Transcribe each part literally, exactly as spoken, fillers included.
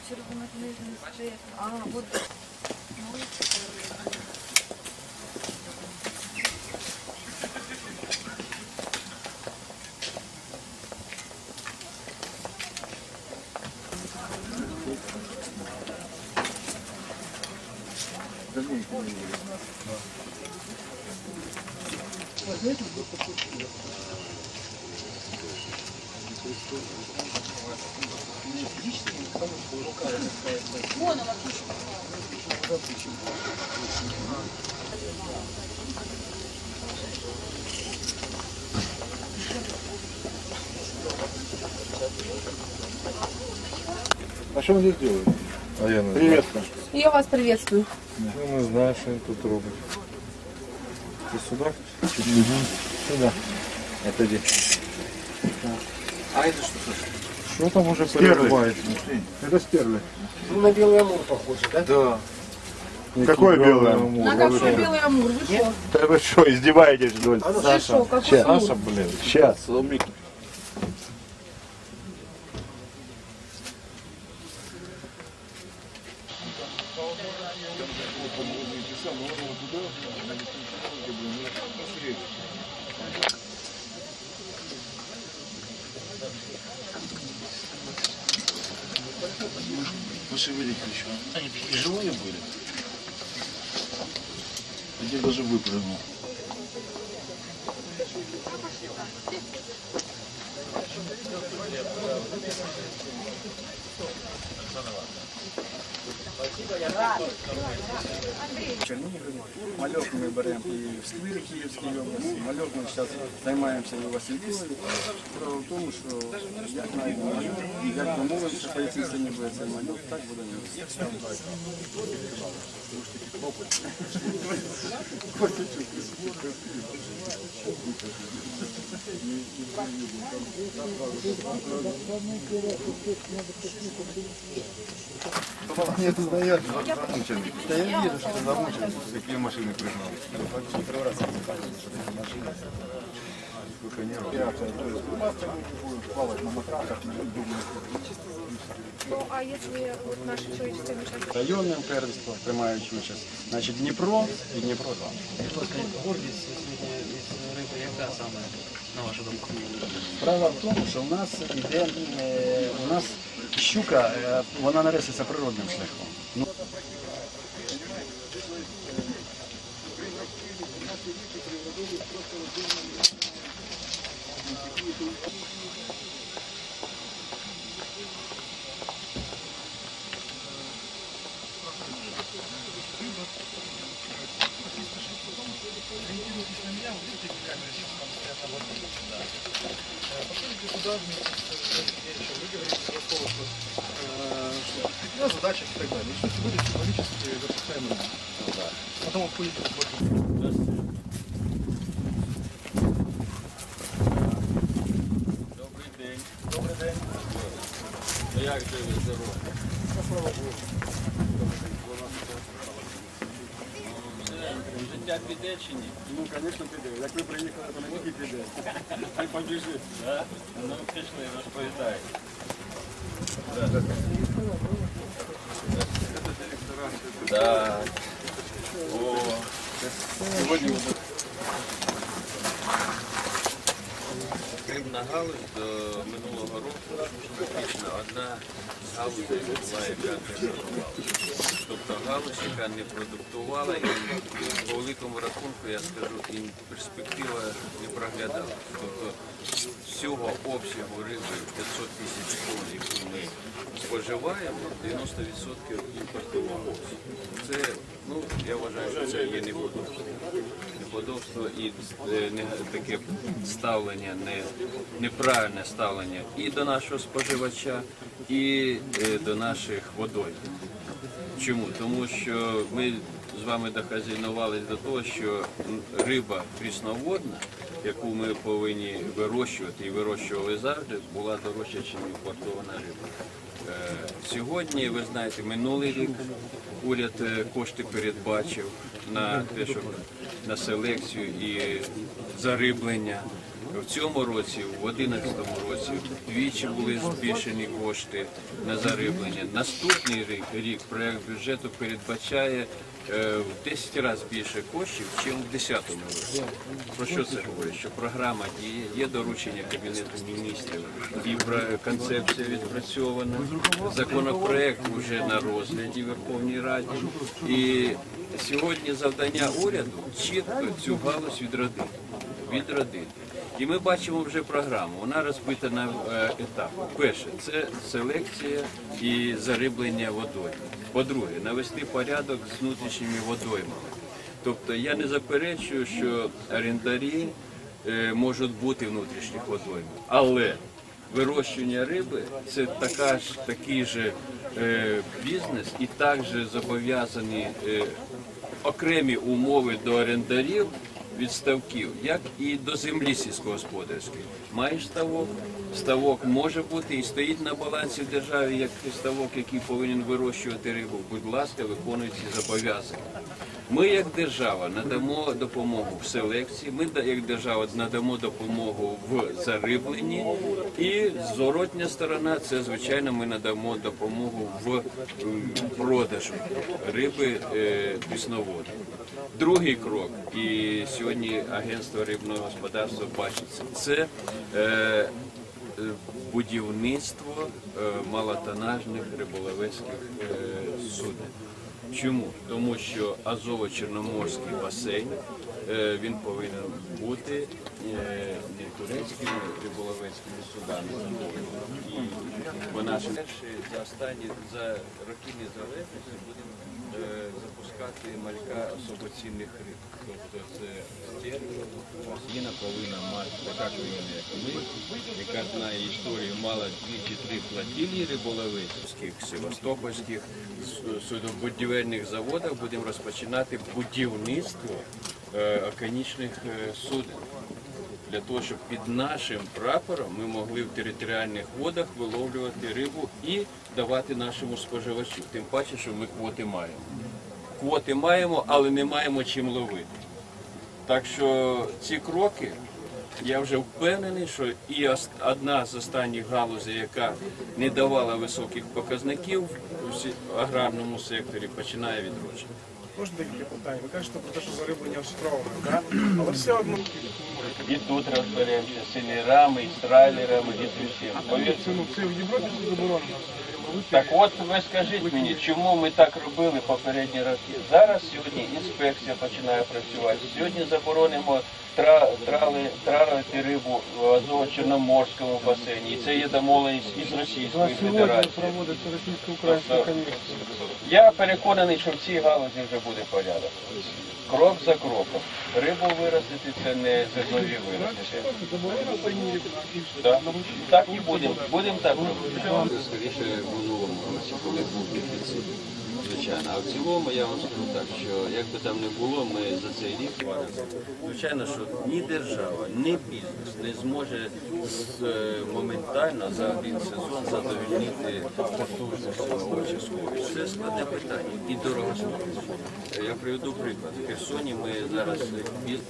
червонокнижний стоит. А, вот. Вон она пишет. А что он здесь делает? А я не Приветствую. Я вас приветствую. знаю. Ну, не знаю, що він тут робить. Ти сюди? Угу. Сюда. Это где? А это что? Що там уже Стерли. перебувається? Это стерли. Ну, на белый амур похоже, да? Да. Какой белый амур? На какой белый амур? Вы что? Да вы что, издеваетесь, что ли? Вы что, какой Щас. амур? Саша, блин. Сейчас. Пошевелить еще. Они такие живые были. Один даже выпрыгнул. Чернігові, мальок ми беремо і в Сквирі Київській області, мальок ми зараз займаємося і у Васильківській. Справа в тому, що як знайдемо мальок, як домовимося, по якій ціні буде цей мальок, так буде вести. Нет, ты знаешь, замученный. Да я вижу, что ты замученный. Какие машины пригнал. Сколько нервов. Плавать на матрасах. Ну, а если вот наши человеческие мешки? Районним первенством приймають участь. Значить, Дніпро і Дніпро два. Гордість риби, яка саме, на вашу думку? Справа в тому, що в нас іде, е, у нас щука, е, вона нереститься природним шляхом. Ну, Да, задача и так далее. Что сегодня символически запускаем рынок. Потом обходите Добрий день. Добрий день. А як же ви здорові? Слава Богу. Життя піде чи ні? ну, звісно, піде. Як ви приїхали, то не тільки піде. Хай побіжить. Да? Ну, пішли, розповідайте. Так. О, сьогодні рибна галузь до минулого року практично одна з галузей була, яка не продукувала. Тобто галузь, яка не продуктувала, і по великому рахунку, я скажу, і перспектива не проглядала. Тобто з всього обсягу риби п'ятсот тисяч тонн, яку ми споживаємо, дев'яносто відсотків імпортового обсягу. Це, ну, я вважаю, що це є неподобство. Неподобство і е, не, таке ставлення, не, неправильне ставлення і до нашого споживача, і е, до наших водойм. Чому? Тому що ми з вами дохазяйнувалися до того, що риба прісноводна, яку ми повинні вирощувати і вирощували завжди, була дорожча, ніж імпортована риба. Сьогодні, ви знаєте, минулий рік уряд кошти передбачив на те, щоб на селекцію і зариблення. В цьому році, в дві тисячі одинадцятому році, двічі були збільшені кошти на зариблення. Наступний рік, рік проєкт бюджету передбачає е, в десять разів більше коштів, ніж у дві тисячі десятому році. Про що це говорить? Що програма діє, є доручення Кабінету міністрів, і концепція відпрацьована, законопроект вже на розгляді в Верховній Раді. І сьогодні завдання уряду чітко цю галузь відродити. відродити. І ми бачимо вже програму, вона розбита на е, етапи. Перше, це селекція і зариблення водою. По-друге, навести порядок з внутрішніми водоймами. Тобто я не заперечую, що орендарі е, можуть бути внутрішніх водоймах, але вирощування риби – це така ж, такий же е, бізнес і також зобов'язані е, окремі умови до орендарів від ставків, як і до землі сільськогосподарської. Маєш ставок, ставок може бути і стоїть на балансі в державі, як ставок, який повинен вирощувати рибу. Будь ласка, виконуйте ці зобов'язання. Ми, як держава, надамо допомогу в селекції, ми, як держава, надамо допомогу в зарибленні, і зворотня сторона – це, звичайно, ми надамо допомогу в продажу риби прісноводної. Другий крок, і сьогодні агентство рибного господарства бачиться, це е, будівництво е, малотонажних риболовецьких е, суден. Чому? Тому що Азово-Чорноморський басейн, е, він повинен бути е, не турецькими риболовецькими судами, і по нашим за останні за роки незалежності будемо е, запускати малька особоцінних риб. Тобто це стерлядь. Україна повинна мати така країна, як ми, яка знає історію, мала дві чи три флотилії риболовецьких, севастопольських суднобудівельних заводах будемо розпочинати будівництво е, океанічних е, суден. Для того, щоб під нашим прапором ми могли в територіальних водах виловлювати рибу і давати нашому споживачу. Тим паче, що ми квоти маємо. Квоти маємо, але не маємо чим ловити. Так що ці кроки, я вже впевнений, що і одна з останніх галузей, яка не давала високих показників в аграрному секторі, починає відродження. Можна декілька питань? Ви кажете про те, що зариблення островне, так? Але все одно... І тут розберемося з селерами, і з трайлерами, і з усім. Повірте. Ну, це в Європі це заборонено. Так от ви скажіть мені, чому ми так робили попередні роки? Зараз сьогодні інспекція починає працювати. Сьогодні заборонимо тра, трали, травити рибу в Азово-Чорноморському басейні. І це є домовленість із Російською Федерацією. проводиться російсько-українська комісія. Я переконаний, що в цій галузі вже буде порядок. Крок за кроком. Рибу виростити – це не зернові виростити. Так, так і будемо. Будемо так робити. скоріше в минулому році, коли був дефіцит, звичайно. А в цілому я вам скажу так, що як би там не було, ми за цей рік валимося. Звичайно, що ні держава, ні бізнес не зможе з, е, моментально за один сезон задовольнити потужність очискової. Це складне питання і дорогостояще. Я приведу приклад. В Херсоні ми зараз біз-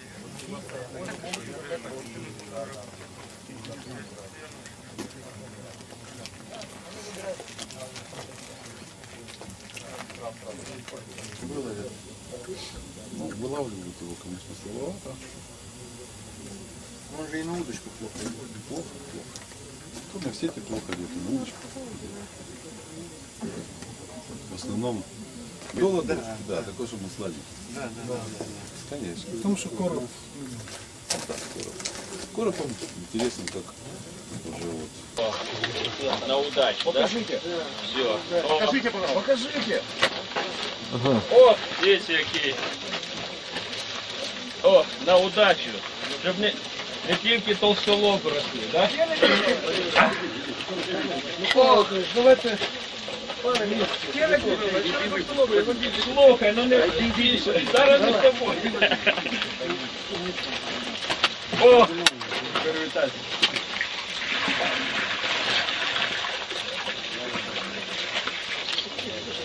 Ну, вылавливают его, конечно, сложновато. Он же и на удочку плохо. Плохо, плохо. То на сети плохо идет, и на удочку. В основном, Доллар, да. да, такой, чтобы сладить. Да, да, да, да. Конечно. Тому що короб. Короб он интересен, как уже вот. на удачу. Покажите. Все. Покажите, пожалуйста. Покажите. О, дивіться який. О, на удачу. Щоб не, не тільки толстолоб росли, так? О, давайте. Слухай, ну не більше. Зараз не з тобою. О!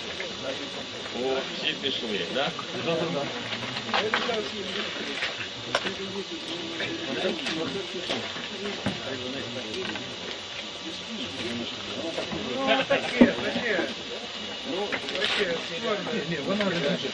О, всі пішли, так? Да? Ну, таке, таке. Ну, таке, ні, ні, вона не дуже.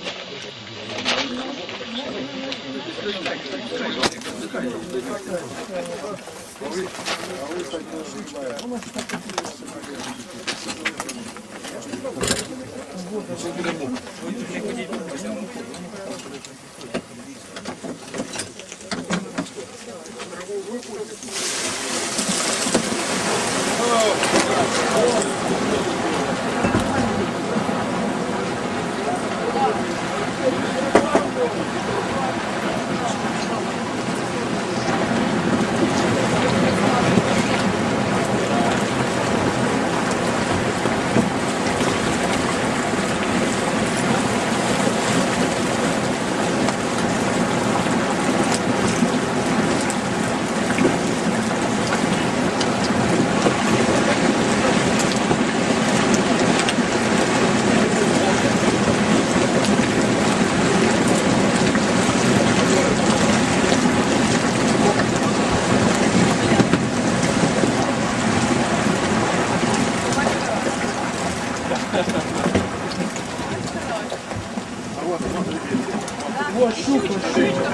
Вот щука, щука.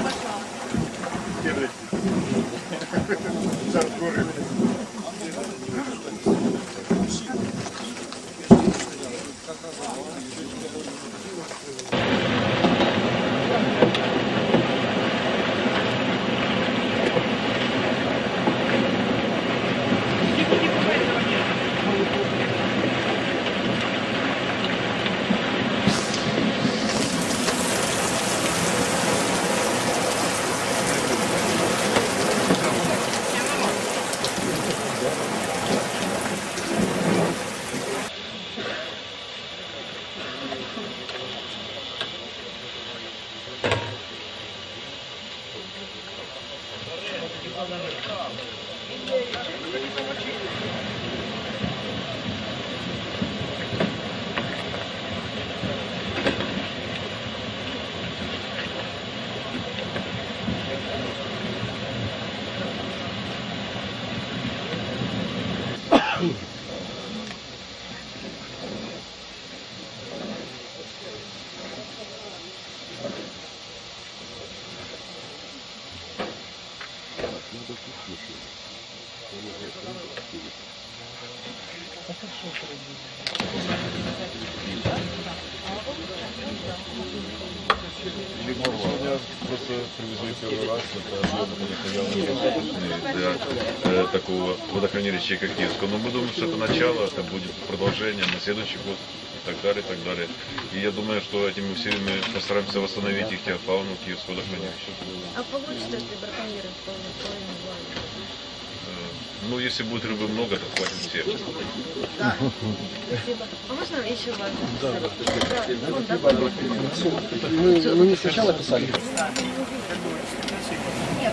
Сегодня просто привезли первый раз, это для э, такого водохранилища, как Киевского. Но мы думаем, что это начало, это будет продолжение на следующий год и так далее, и так далее. И я думаю, что этими усилиями постараемся восстановить ихтиофауну Киевского водохранилища. А получится, если браконьеры половину ловят? Ну, если будет рыбы много, то хватит всем. Да. Спасибо. А можно еще вас? Да, да. Вон, да, Мы, мы не сначала писали? Нет.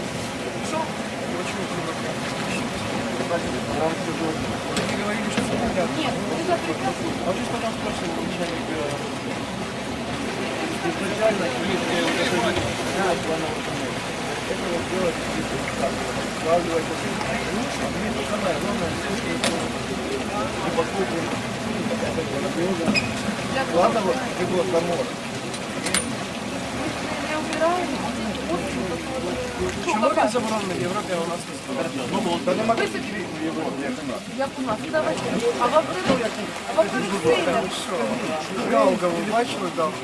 Нет, вы запрещаете. А вот что там спросил начальник изначально, если вот это это вот делать складывать конечно, мне самое главное, что ладно, вот было домой. Я убираю. Чому він заборонений в Європі, а у нас не заборонений? Та нема таких в Європі, як у нас. Я поняла. Давайте. А в Австралии? А в Австралии? Галка, ви бачили галку?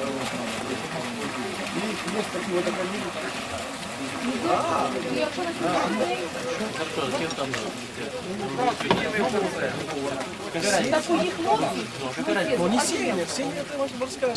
Є такі водокані. Якщо не знаю, так у них хлопці. Ну не сильно, сильно это может морская.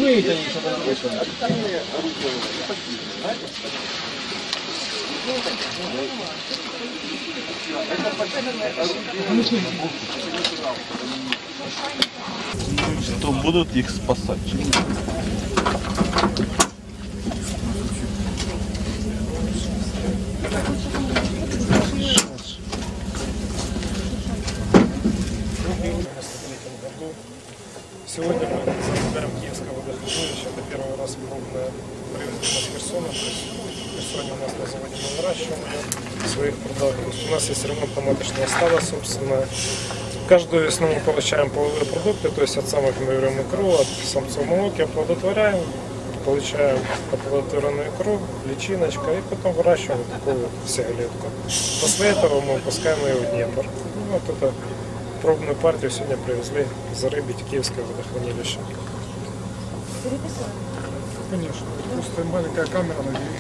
Закройте їх, щоб вони вийшли. То будуть їх спасати. Сегодня мы заберем Киевское водохранилище. Это первый раз пробное привезли из Херсона. То есть в Херсоне у нас на заводе мы выращиваем ее, своих продуктов. У нас есть ремонтно-маточная стада, собственно. Каждую весну мы получаем половые продукты, то есть от самок мы берем икру, от самцов молоки оплодотворяем, получаем оплодотворенную икру, личиночка, и потом выращиваем вот такую вот сигалетку. После этого мы выпускаем ее в Днепр. Ну, вот это пробную партию сегодня привезли зарыбить Киевское водохранилище. Конечно, просто маленькая камера.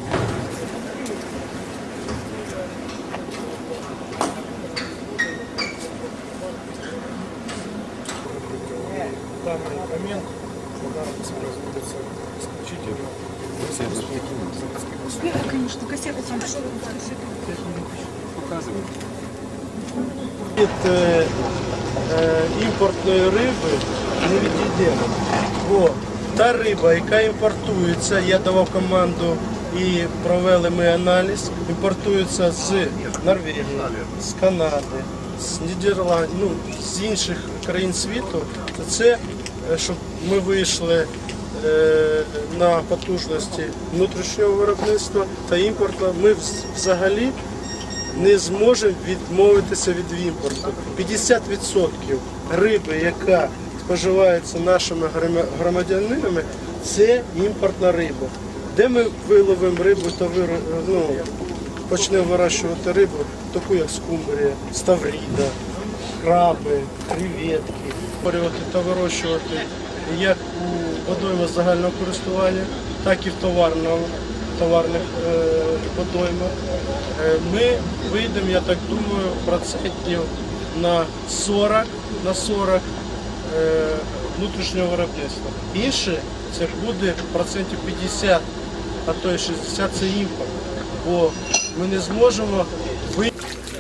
В данный момент подарок производится исключительно в заводских условиях. Конечно, кассеты там что Показывают. Від е, е, імпортної риби не відійдемо. Бо та риба, яка імпортується, я давав команду і провели ми аналіз, імпортується з Норвегії, з Канади, з Нідерландів, ну, з інших країн світу, то це, щоб ми вийшли е, на потужності внутрішнього виробництва та імпорту, ми взагалі не зможемо відмовитися від імпорту. п'ятдесят відсотків риби, яка споживається нашими громадянинами, це імпортна риба. Де ми виловимо рибу та вир... ну, почнемо вирощувати рибу, таку як скумбрія, ставріда, краби, креветки, створювати та вирощувати як у водоймах загального користування, так і в товарному. товарних е, водоймах. Е, ми вийдемо, я так думаю, процентів на сорок, на сорок е, внутрішнього виробництва. Інше це буде процентів п'ятдесят, а то й шістдесят це імпорт. Бо ми не зможемо вийти.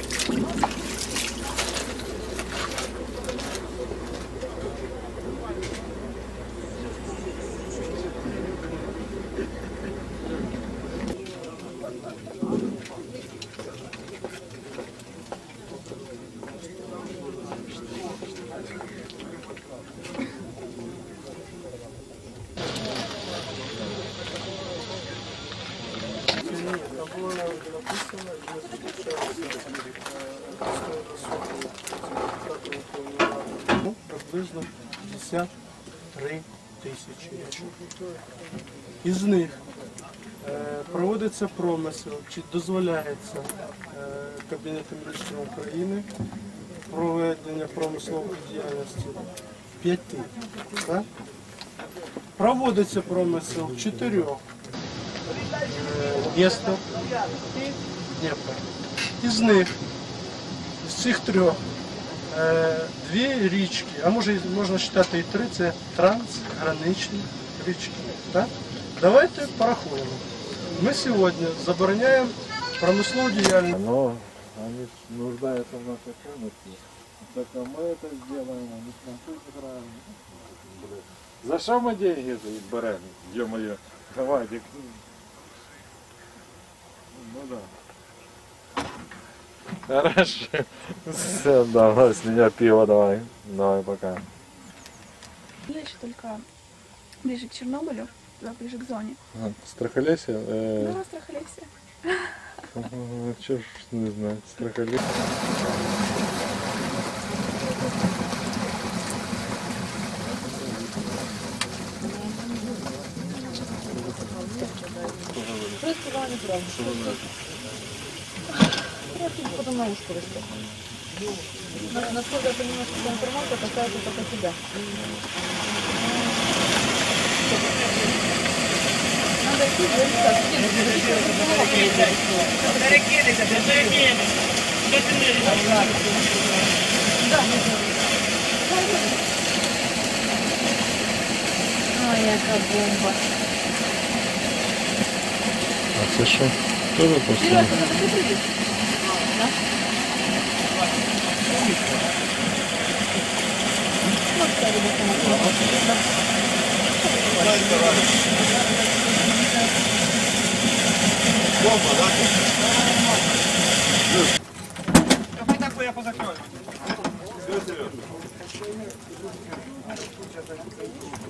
Приблизно п'ятдесят три тисячі. Із них е, проводиться промисел, чи дозволяється е, Кабінетом міністрів України проведення промислової діяльності п'яти. Так? Проводиться промисел в чотирьох містах і Дніпро. Із них, з цих трьох, дві річки, а може можна вважати і три, це трансграничні річки. Так? Давайте порахуємо. Ми сьогодні забороняємо промислову діяльність. Но они нуждаются в нашей помощи. Только мы это сделаем, они с нам тут играем. За что мы деньги берем? Ё-моё, давайте. Ну да. Хорошо. Все, давай, с меня пиво давай. Давай, пока. Я еще только ближе к Чернобылю, туда ближе к зоне. Страхолесье? Ну, Страхолесье. Чё ж не знаю, Страхолесье. Просто вам не правда. Просто потом на ушко растет. Насколько я понимаю, что эта информация касается только тебя. Надо идти в Да. Ой, яка бомба. А це що? Тоже просто. Сережа, это ты привет? Да? Вот так, ребята, Давай так, я позакрою.